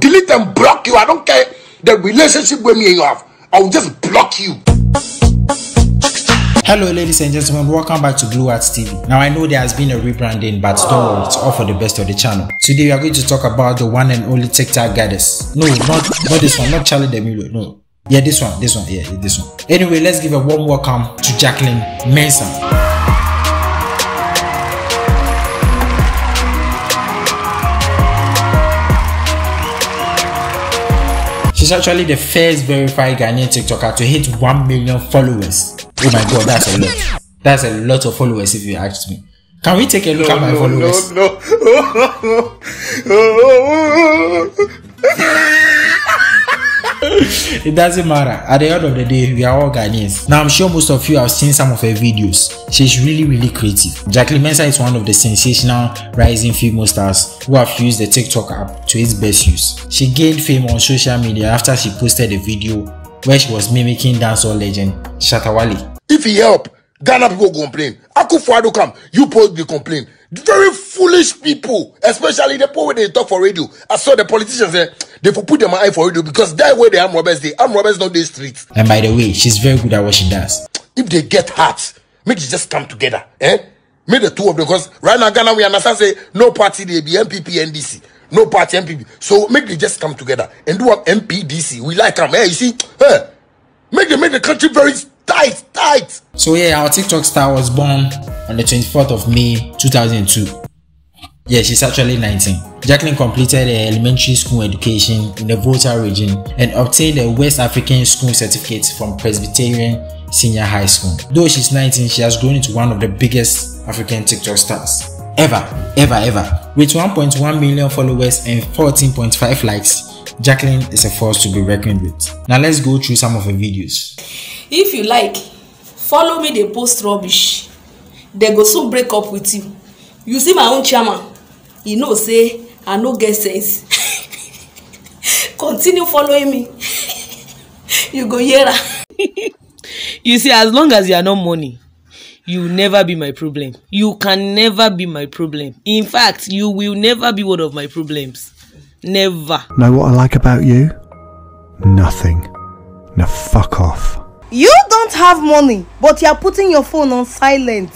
delete and block you. I don't care the relationship with me and you have. I will just block you. Hello ladies and gentlemen, welcome back to Blue Arts TV. Now I know there has been a rebranding, but don't worry, it's all for the best of the channel. Today we are going to talk about the one and only TikTok goddess. No, not this one, not Charlie D'Amelio, no. Yeah, this one, yeah, this one. Anyway, let's give a warm welcome to Jacqueline Mensah. She's actually the first verified Ghanaian TikToker to hit 1 million followers. Oh my god, that's a lot. That's a lot of followers if you ask me. Can we take a look at my followers? It doesn't matter. At the end of the day, we are all Ghanaians. Now I'm sure most of you have seen some of her videos. She's really creative. Jacqueline Mensah is one of the sensational rising female stars who have used the TikTok app to its best use. She gained fame on social media after she posted a video where she was mimicking dancehall legend Shatta Wale. If he help, Ghana people complain. Akufo-Addo come, you post the complain. Very foolish people, especially the people when they talk for radio. I saw the politicians say they put them eye for radio because that way the armed robbers don't do streets. And by the way, she's very good at what she does. If they get hurt, make it just come together, Make the two of them, because right now Ghana we understand say no party they be MPP NDC. No party MPP. So make them just come together and do a MPDC. We like them. You see? Make the country very tight. So yeah, our TikTok star was born on the 24th of May 2002. Yeah, she's actually 19. Jacqueline completed her elementary school education in the Volta region and obtained a West African school certificate from Presbyterian Senior High School. Though she's 19, she has grown into one of the biggest African TikTok stars ever. With 1.1 million followers and 14.5 likes, Jacqueline is a force to be reckoned with. Now let's go through some of her videos. If you like, follow me, they post rubbish. They go soon break up with you. You see my own chairman, he know say I no get sense. Continue following me. You go hear her. You see, as long as you are not money, you will never be my problem. You can never be my problem. In fact, you will never be one of my problems. Never. Know what I like about you? Nothing. Now fuck off. You don't have money, but you're putting your phone on silent.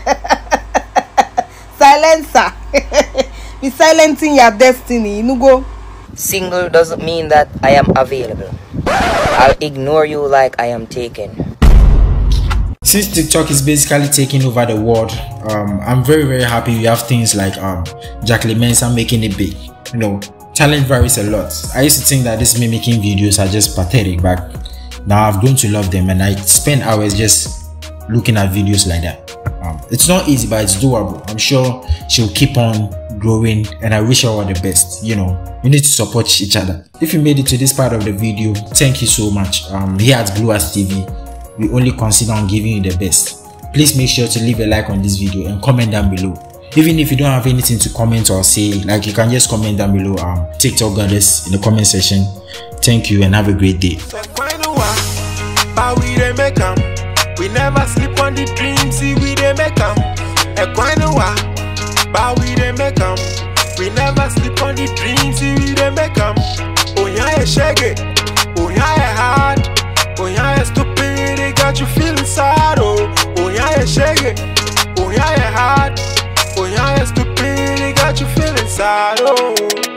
Silencer. Be silencing your destiny. You go. Single doesn't mean that I am available. I'll ignore you like I am taken. Since TikTok is basically taking over the world, I'm very happy we have things like Jacqueline Mensah making it big. You know, talent varies a lot. I used to think that these mimicking videos are just pathetic, but now I've grown to love them and I spend hours just looking at videos like that. It's not easy, but it's doable. I'm sure she'll keep on growing and I wish her all the best. You know, you need to support each other. If you made it to this part of the video, thank you so much. Here at Blue Arts TV, we only consider on giving you the best. Please make sure to leave a like on this video and comment down below. Even if you don't have anything to comment or say, like, you can just comment down below TikTok goddess in the comment section. Thank you and have a great day. We never sleep on the dreams, see we dey make them. We never sleep on the dreams, see we dey make them. Oh yeah, shaggy. Oh yeah, hard. Oh yeah, stupid. It got you feeling sad. Oh yeah, shaggy. Oh yeah, hard. Oh yeah, stupid. It got you feeling sad. Oh.